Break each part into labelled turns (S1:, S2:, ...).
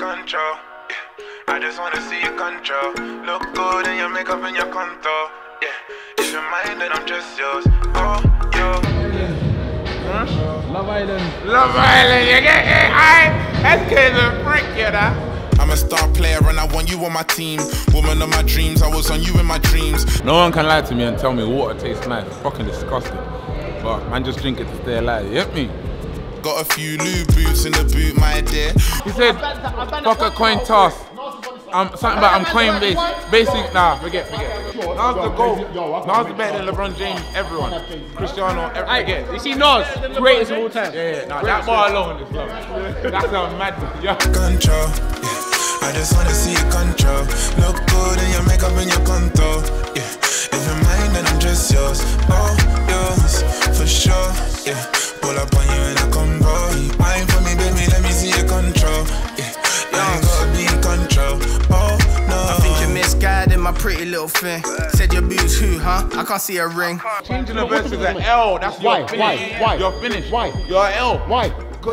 S1: control. Yeah. I just wanna see you control. Look good in your makeup and your contour. Yeah. If you're mine, then I'm just yours. Oh, yo. Huh?
S2: Love Island.
S1: Love Island, you get it? SK's a freak, you know? I'm a star player and I want you on my team. Woman of my dreams, I was on you in my dreams.
S2: No one can lie to me and tell me water tastes nice. It's fucking disgusting. But man, just drink it to stay alive. You get me?
S1: Got a few lube boots in the boot, my dear.
S2: He said, fuck a coin toss. Something about I'm coin based. Basic, nah, forget. Nas the GOAT. Nas is better than LeBron James, everyone. Cristiano, forget.
S3: You see Nas, greatest of all time.
S2: Yeah, nah, that bar alone is love. That's a madness. Yeah.
S1: Control, yeah. I just wanna see you control. Look good in your makeup and your contour. Yeah. If you're mine, then I'm just yours. Oh, yours, for sure. Yeah. Pull up on you in a convoy. Wine for me, baby, let me see your control. Yeah. I ain't gotta be in control. Oh, no.
S4: I think you're misguided, my pretty little thing. Said your boobs who, huh? I can't see a ring.
S2: Changing the verse is an L. That's your finish.
S3: Why?
S2: You're finished.
S3: Why?
S2: You're an L.
S3: Why?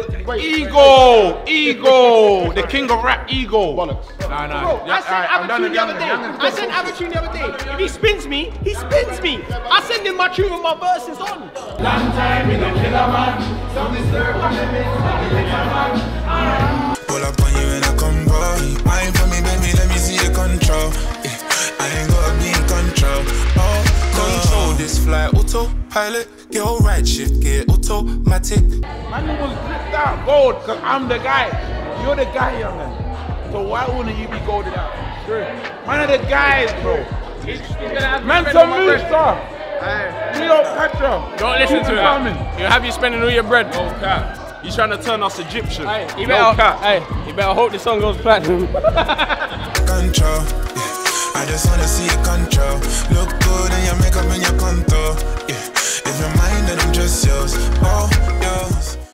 S2: Ego, the king of rap, Ego.
S3: Bollocks.
S2: Nah.
S3: Bro, I said Avatune the other day. I said Avatune the other day. If he spins me, he spins me. I send him my tune with my verses on.
S1: Long time in the killer man. Some disturb my limits. Pull up on you in a convoy. Wine for me, baby, let me see your control. Yeah. I ain't gotta be in control. Oh, control this flight, autopilot. Get all right shift, get automatic.
S2: Man was dripped out gold, cause I'm the guy. You're the guy, youngin. So why wouldn't you be golded out? Sure. Man are the guys, bro. Man some new stuff. Cleopatra.
S5: Don't listen to that. You'll have you spending all your bread. No cap. You trying to turn us Egyptian.
S3: You better hope the song goes platinum.
S1: Control, yeah. I just wanna see you control.